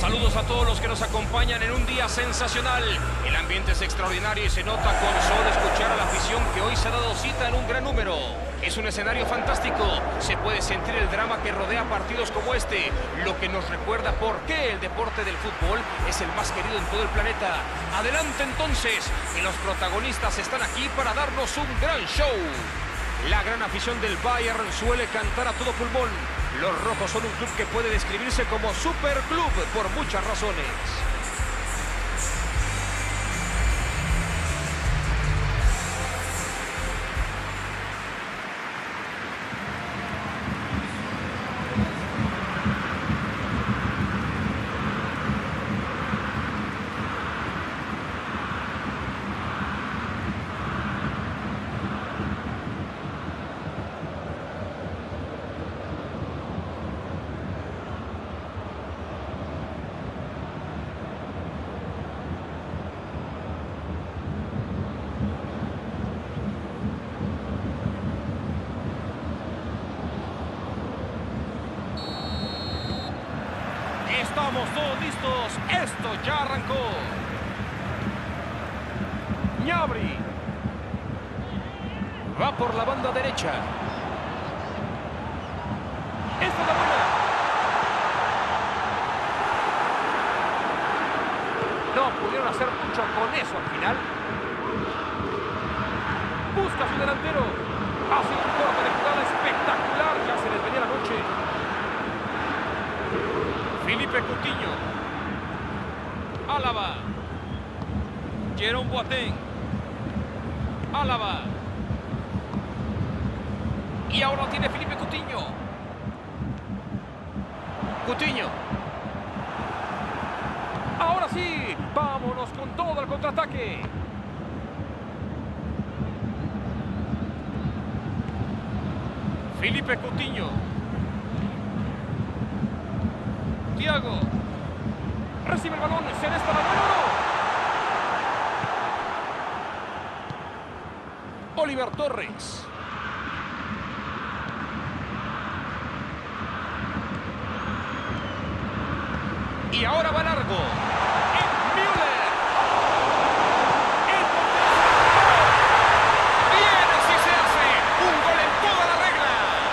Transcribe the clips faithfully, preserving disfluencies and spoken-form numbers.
Saludos a todos los que nos acompañan en un día sensacional. El ambiente es extraordinario y se nota con solo escuchar a la afición que hoy se ha dado cita en un gran número. Es un escenario fantástico. Se puede sentir el drama que rodea partidos como este, lo que nos recuerda por qué el deporte del fútbol es el más querido en todo el planeta. Adelante entonces, que los protagonistas están aquí para darnos un gran show. La gran afición del Bayern suele cantar a todo pulmón. Los rojos son un club que puede describirse como superclub por muchas razones. Estamos todos listos. Esto ya arrancó. Gnabry. Va por la banda derecha. Esta es la buena. No pudieron hacer mucho con eso al final. Busca a su delantero. Hace un corte de jugada espectacular. Ya se les venía la noche. Philippe Coutinho. Álava. Jerome Boateng. Álava. Y ahora tiene Philippe Coutinho. Coutinho. Ahora sí. Vámonos con todo el contraataque. Philippe Coutinho. Thiago. Recibe el balón. Se esta la mano. Oliver Torres. Y ahora va largo. Y Müller. El bien, así se hace. Un gol en toda la regla.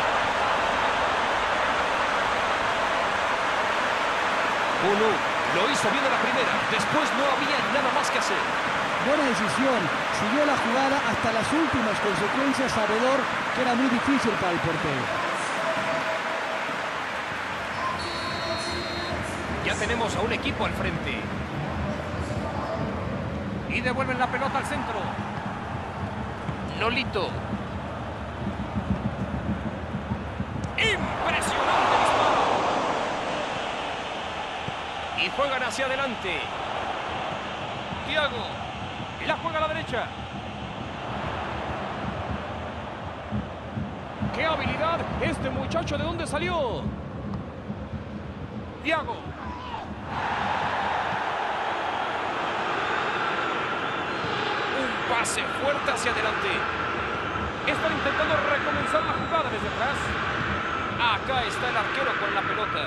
Uno lo hizo bien a la primera. Después no había nada más que hacer. Buena decisión. Siguió la jugada hasta las últimas consecuencias, sabedor que era muy difícil para el portero. Ya tenemos a un equipo al frente. Y devuelven la pelota al centro. Nolito. Impresionante disparo. Y juegan hacia adelante. Thiago. La juega a la derecha. ¡Qué habilidad! Este muchacho, ¿de dónde salió? Thiago. Un pase fuerte hacia adelante. Están intentando recomenzar la jugada desde atrás. Acá está el arquero con la pelota.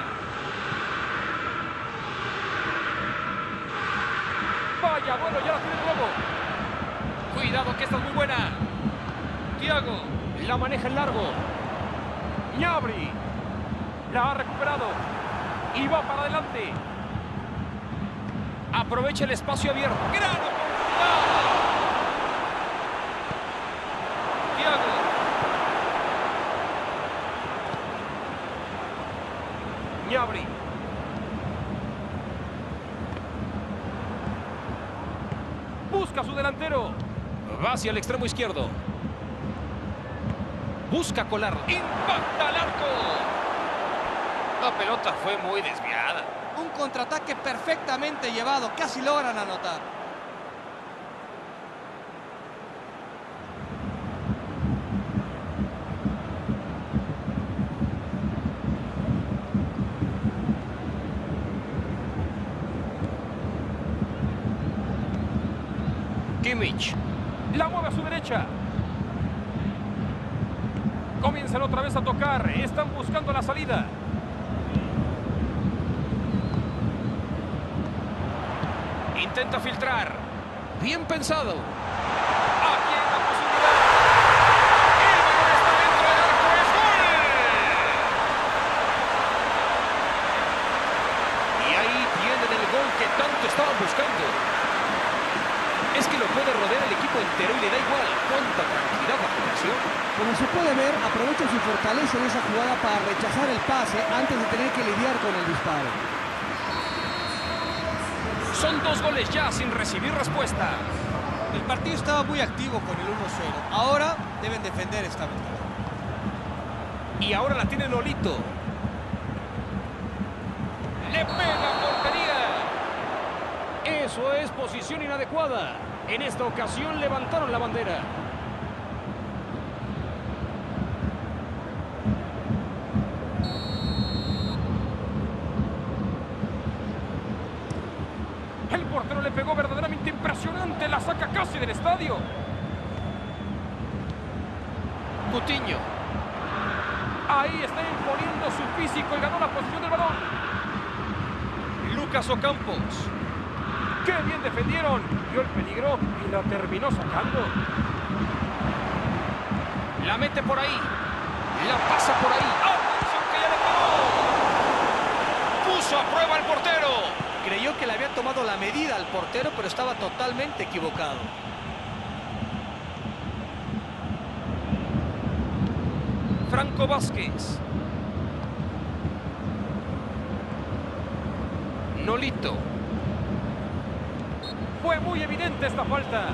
Vaya, bueno, ya la tiene de nuevo. Cuidado que esta es muy buena. Thiago la maneja en largo. Gnabry la ha recuperado y va para adelante. Aprovecha el espacio abierto. ¡Gran oportunidad! Thiago. Gnabry. Busca a su delantero. Va hacia el extremo izquierdo. Busca colar. Impacta al arco. La pelota fue muy desviada. Un contraataque perfectamente llevado. Casi logran anotar. Kimmich. La mueve a su derecha. Comienzan otra vez a tocar. Están buscando la salida. Intenta filtrar. Bien pensado. Aquí hay una posibilidad. El balón está dentro del arco. ¡Es gol! Y ahí tienen el gol que tanto estaban buscando. Es que lo puede rodear el equipo entero y le da igual. Cuánta tranquilidad bajo presión. Como se puede ver, aprovecha su fortaleza en esa jugada para rechazar el pase antes de tener que lidiar con el disparo. Son dos goles ya sin recibir respuesta. El partido estaba muy activo con el uno cero. Ahora deben defender esta ventaja. Y ahora la tiene Nolito. Le pega a portería. Eso es posición inadecuada. En esta ocasión levantaron la bandera. El portero le pegó verdaderamente impresionante. La saca casi del estadio. Coutinho. Ahí está imponiendo su físico y ganó la posición del balón. Lucas Ocampos. ¡Qué bien defendieron! Vio el peligro y la terminó sacando. La mete por ahí. La pasa por ahí. ¡Atención que ya le pegó! Puso a prueba al portero. Creyó que le había tomado la medida al portero, pero estaba totalmente equivocado. Franco Vázquez. Nolito. Fue muy evidente esta falta.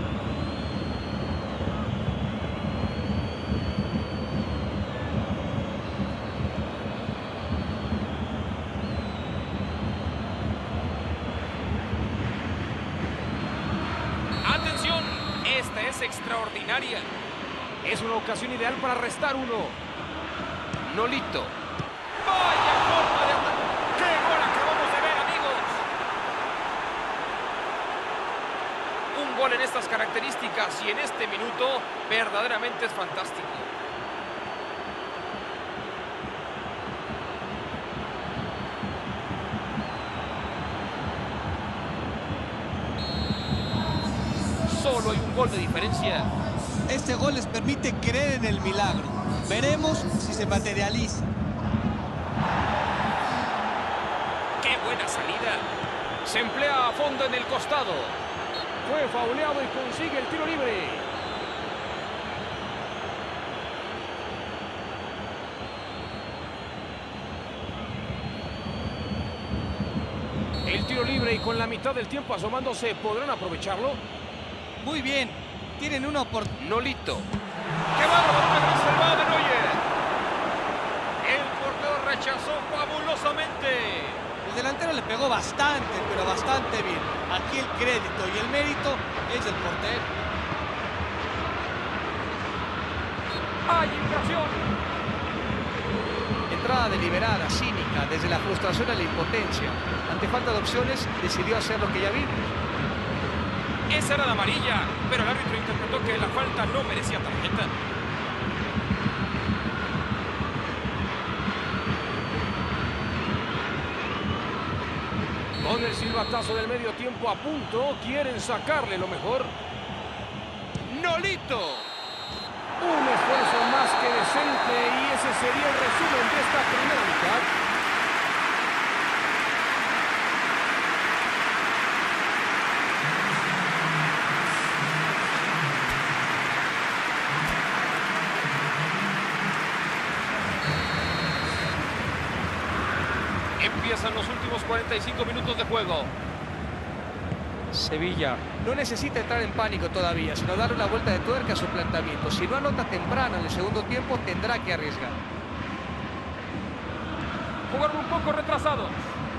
¡Atención! Esta es extraordinaria. Es una ocasión ideal para restar uno. Nolito. ¡Vaya forma de ataque! ¡Qué gol acabamos de ver, amigos! Un gol en estas características y en este minuto verdaderamente es fantástico. Solo hay un gol de diferencia. Este gol les permite creer en el milagro. Veremos si se materializa. ¡Qué buena salida! Se emplea a fondo en el costado. Fue fauleado y consigue el tiro libre. El tiro libre y con la mitad del tiempo asomándose, ¿podrán aprovecharlo? Muy bien. Tienen una oportunidad. Nolito. ¡Qué bárbaro! ¡Qué gran salvada de Neuer! El portero rechazó fabulosamente. El delantero le pegó bastante, pero bastante bien. Aquí el crédito y el mérito es del portero. ¡Hay infracción! Entrada deliberada, cínica, desde la frustración a la impotencia. Ante falta de opciones, decidió hacer lo que ya vimos. Esa era la amarilla, pero el árbitro interpretó que la falta no merecía tarjeta. Con el silbatazo del medio tiempo a punto, quieren sacarle lo mejor. Nolito. Un esfuerzo más que decente y ese sería el resumen de esta primera mitad. Empiezan los últimos cuarenta y cinco minutos de juego. Sevilla no necesita entrar en pánico todavía, sino darle una vuelta de tuerca a su planteamiento. Si no anota temprano en el segundo tiempo, tendrá que arriesgar. Jugaron un poco retrasados.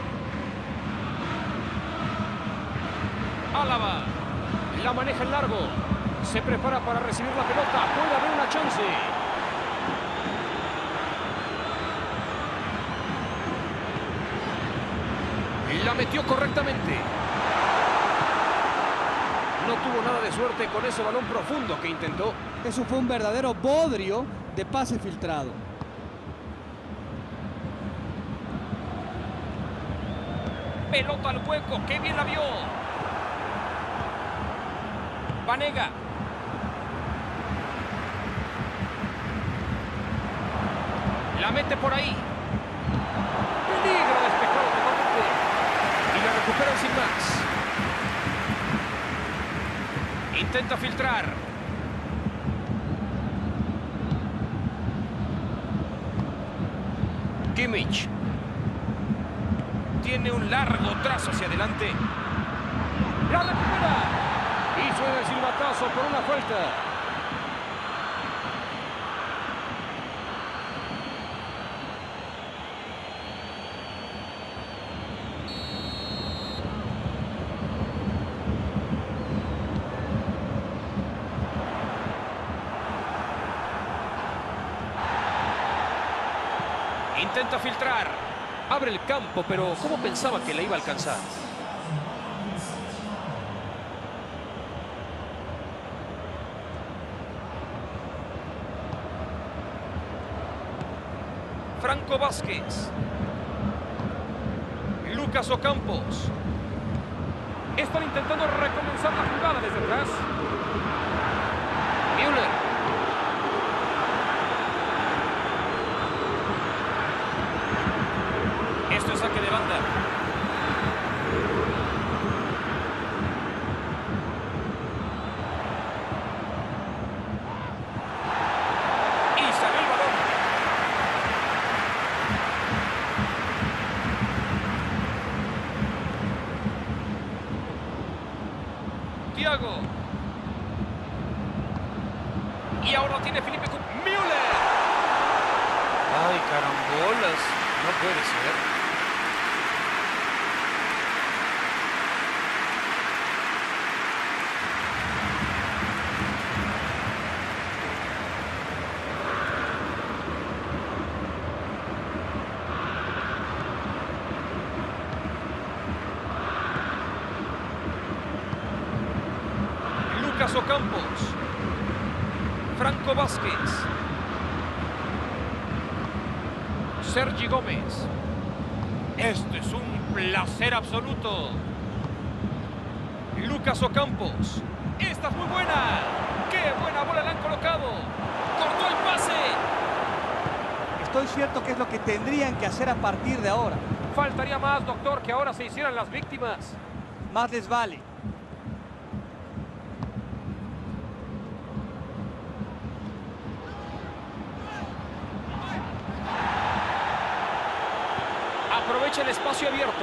Álava. La maneja en largo. Se prepara para recibir la pelota. Puede haber una chance. La metió correctamente. No tuvo nada de suerte con ese balón profundo que intentó. Eso fue un verdadero bodrio de pase filtrado. Pelota al hueco, qué bien la vio. Banega. La mete por ahí. Peligro despejado totalmente. Y la recuperan sin más. Intenta filtrar. Kimmich. Tiene un largo trazo hacia adelante. La recupera. Y suena el silbatazo por una falta. Intenta filtrar. Abre el campo, pero ¿cómo pensaba que la iba a alcanzar? Franco Vázquez. Lucas Ocampos. Están intentando recomenzar la jugada desde atrás. Müller. Esto es saque de banda. Y salió el balón. Thiago. Y ahora tiene Felipe Coutinho. Müller. Ay, carambolas. No puede ser. Lucas Ocampos. Franco Vázquez. Sergi Gómez. Esto es un placer absoluto. Lucas Ocampos. Esta es muy buena. ¡Qué buena bola le han colocado! ¡Cortó el pase! Estoy cierto que es lo que tendrían que hacer a partir de ahora. Faltaría más, doctor, que ahora se hicieran las víctimas. Más les vale. Aprovecha el espacio abierto.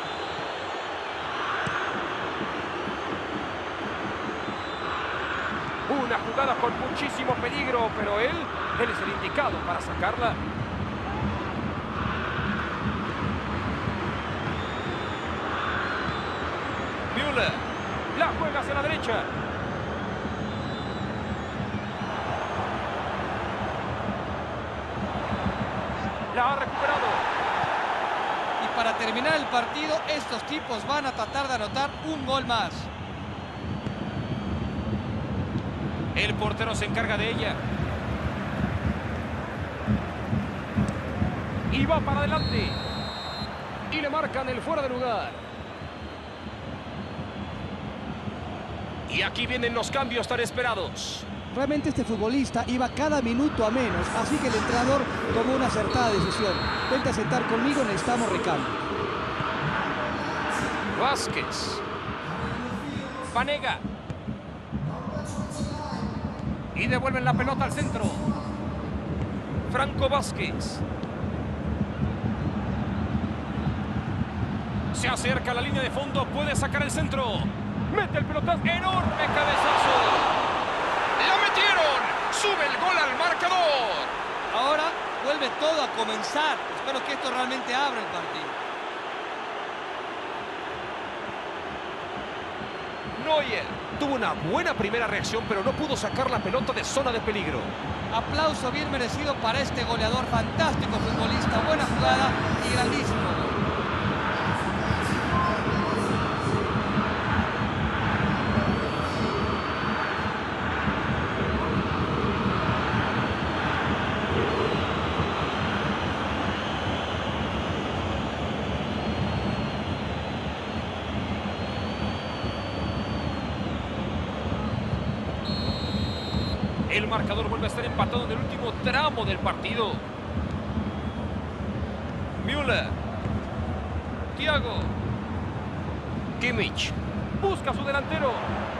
Una jugada con muchísimo peligro, pero él, él es el indicado para sacarla. Müller. La juega hacia la derecha. La ha recuperado. Y para terminar el partido, estos tipos van a tratar de anotar un gol más. El portero se encarga de ella. Y va para adelante. Y le marcan el fuera de lugar. Y aquí vienen los cambios tan esperados. Realmente este futbolista iba cada minuto a menos, así que el entrenador tomó una acertada decisión. Vente a sentar conmigo, necesitamos recambio. Vázquez. Banega. Y devuelven la pelota al centro. Franco Vázquez. Se acerca a la línea de fondo, puede sacar el centro. Mete el pelotazo. ¡Enorme cabezazo! ¡La metieron! ¡Sube el gol al marcador! Ahora vuelve todo a comenzar. Espero que esto realmente abra el partido. Neuer tuvo una buena primera reacción, pero no pudo sacar la pelota de zona de peligro. Aplauso bien merecido para este goleador, fantástico futbolista, buena jugada y grandísimo gol. El marcador vuelve a estar empatado en el último tramo del partido. Müller. Thiago. Kimmich. Busca a su delantero.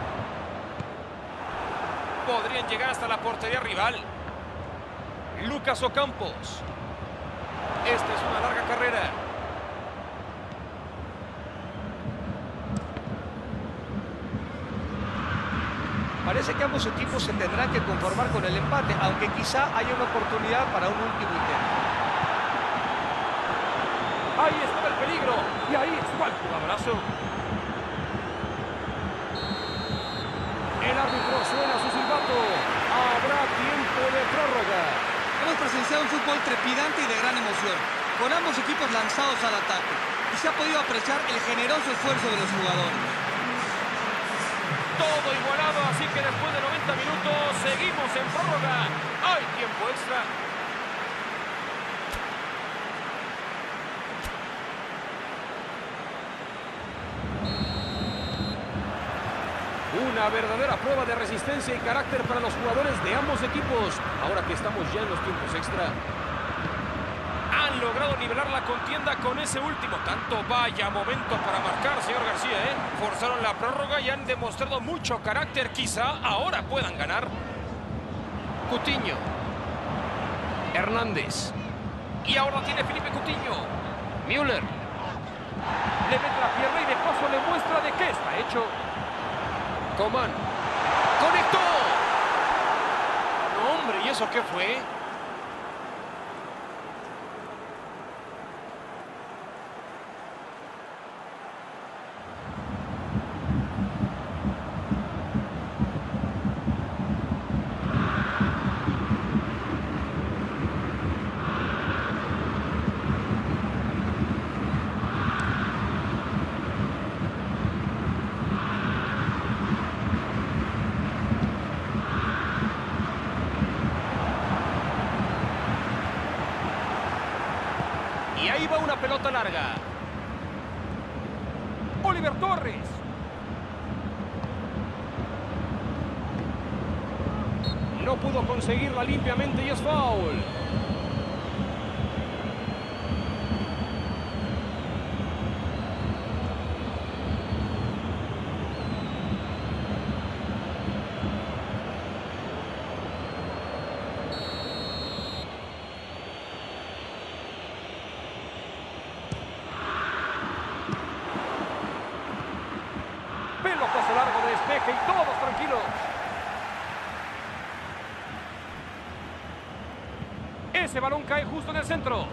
Podrían llegar hasta la portería rival. Lucas Ocampos. Esta es una larga carrera. Parece que ambos equipos se tendrán que conformar con el empate, aunque quizá haya una oportunidad para un último intento. Ahí estaba el peligro. Y ahí está el jugadorazo. El árbitro suena su silbato. Habrá tiempo de prórroga. Hemos presenciado un fútbol trepidante y de gran emoción, con ambos equipos lanzados al ataque, y se ha podido apreciar el generoso esfuerzo de los jugadores. Todo igualado, así que después de noventa minutos seguimos en prórroga. Hay tiempo extra. Una verdadera prueba de resistencia y carácter para los jugadores de ambos equipos, ahora que estamos ya en los tiempos extra. Han logrado nivelar la contienda con ese último tanto. Vaya momento para marcar, señor García, ¿eh? Forzaron la prórroga y han demostrado mucho carácter. Quizá ahora puedan ganar. Coutinho. Hernández. Y ahora tiene Felipe Coutinho. Müller. Le mete la pierna y de paso le muestra de qué está hecho. Coman. ¡Conectó! No, hombre, ¿y eso qué fue? Y ahí va una pelota larga. Oliver Torres. No pudo conseguirla limpiamente y es foul. Pelotazo largo de despeje y todos tranquilos. Ese balón cae justo en el centro.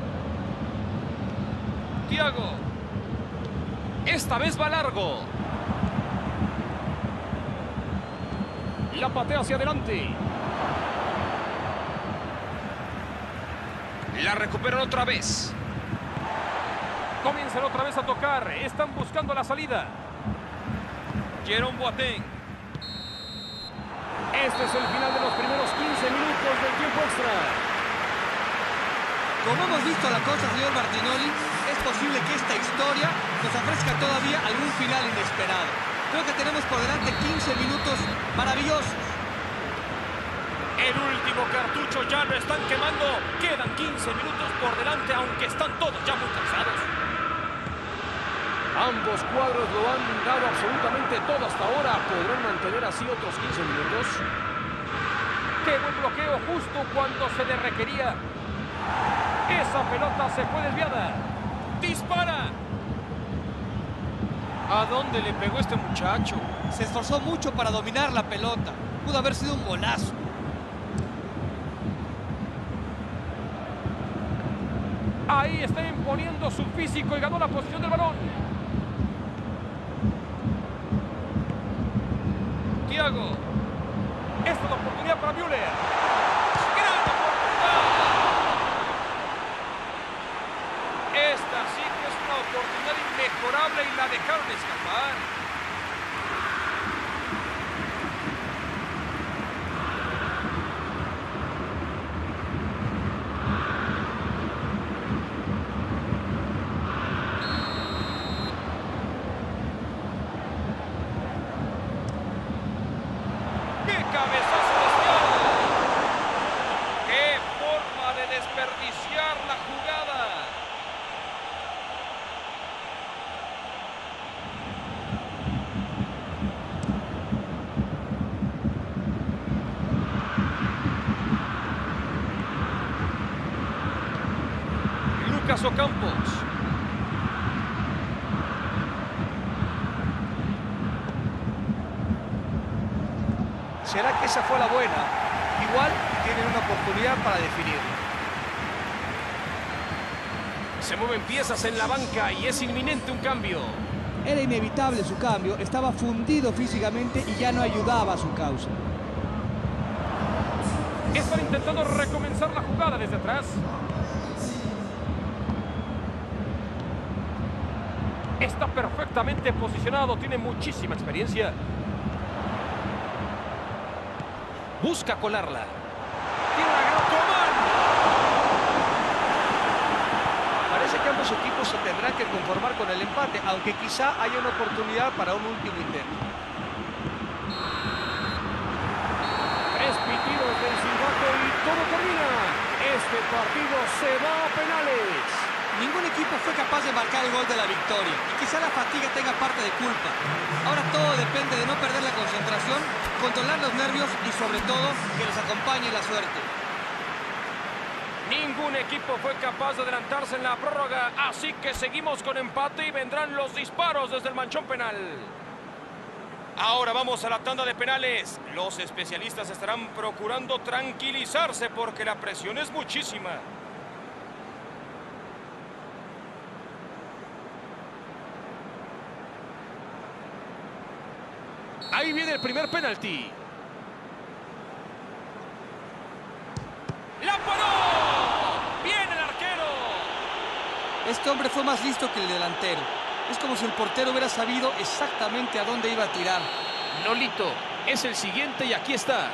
Thiago. Esta vez va largo. La patea hacia adelante. La recuperan otra vez. Comienzan otra vez a tocar. Están buscando la salida. Jerome Boateng. Este es el final de los primeros quince minutos del tiempo extra. Como hemos visto la cosa, señor Martinoli, es posible que esta historia nos ofrezca todavía algún final inesperado. Creo que tenemos por delante quince minutos maravillosos. El último cartucho ya lo están quemando. Quedan quince minutos por delante, aunque están todos ya muy cansados. Ambos cuadros lo han dado absolutamente todo hasta ahora. ¿Podrán mantener así otros quince minutos? ¡Qué buen bloqueo justo cuando se le requería! Esa pelota se fue desviada. ¡Dispara! ¿A dónde le pegó este muchacho? Se esforzó mucho para dominar la pelota. Pudo haber sido un golazo. Ahí está imponiendo su físico y ganó la posición del balón. Thiago. Esta es la oportunidad para Müller. ¡Gran oportunidad! Esta sí que es una oportunidad inmejorable y la dejaron escapar. ¡Qué cabezazo desviado! Lucas Ocampos. ¿Será que esa fue la buena? Igual tienen una oportunidad para definirlo. Se mueven piezas en la banca y es inminente un cambio. Era inevitable su cambio, estaba fundido físicamente y ya no ayudaba a su causa. Están intentando recomenzar la jugada desde atrás. Está perfectamente posicionado, tiene muchísima experiencia. Busca colarla. Tiene una gran comando. Parece que ambos equipos se tendrán que conformar con el empate, aunque quizá haya una oportunidad para un último intento. Tres pitidos del silbato y todo termina. Este partido se va a penales. Ningún equipo fue capaz de marcar el gol de la victoria y quizá la fatiga tenga parte de culpa. Ahora todo depende de no perder la concentración, controlar los nervios y sobre todo que les acompañe la suerte. Ningún equipo fue capaz de adelantarse en la prórroga, así que seguimos con empate y vendrán los disparos desde el manchón penal. Ahora vamos a la tanda de penales. Los especialistas estarán procurando tranquilizarse porque la presión es muchísima. Ahí viene el primer penalti. ¡La paró! ¡Bien el arquero! Este hombre fue más listo que el delantero. Es como si el portero hubiera sabido exactamente a dónde iba a tirar. Nolito es el siguiente y aquí está.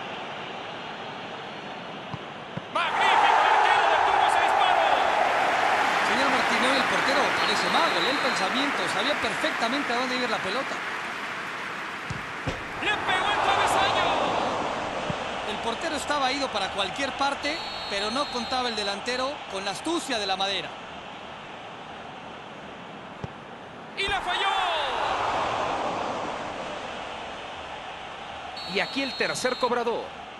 ¡Magnífico! El arquero detuvo ese disparo. Señor Martinoli, el portero parece mago, lee el pensamiento, sabía perfectamente a dónde iba la pelota. ¡Le pegó el travesaño! El portero estaba ido para cualquier parte, pero no contaba el delantero con la astucia de la madera. ¡Y la falló! Y aquí el tercer cobrador.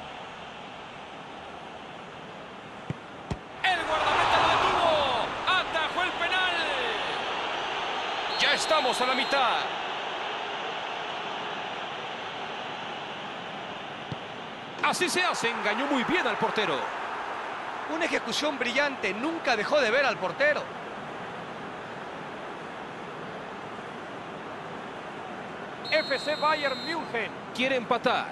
¡El guardameta lo detuvo! ¡Atajó el penal! Ya estamos a la mitad. Así se hace, engañó muy bien al portero. Una ejecución brillante, nunca dejó de ver al portero. F C Bayern München. Quiere empatar.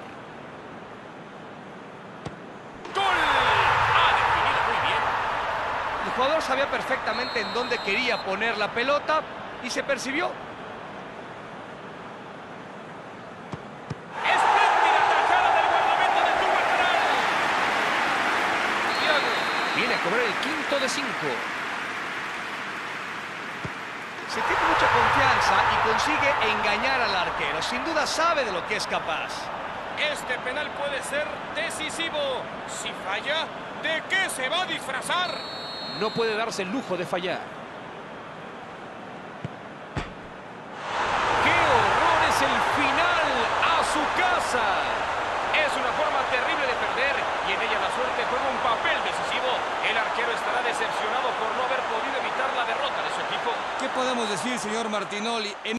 ¡Gol! Ha definido muy bien. El jugador sabía perfectamente en dónde quería poner la pelota y se percibió. ¡Espléndida tajada del guardameta! ¡Detuvo el penal! Thiago viene a cobrar el quinto de cinco. Se tiene mucha confianza y consigue engañar al arquero. Sin duda sabe de lo que es capaz. Este penal puede ser decisivo. Si falla, ¿de qué se va a disfrazar? No puede darse el lujo de fallar. ¡Qué horror! Es el final a su casa. Es una forma terrible de perder y en ella la suerte juega un papel decisivo. El arquero estará decepcionado por no haber podido evitar la derrota de su equipo. ¿Qué podemos decir, señor Martinoli? En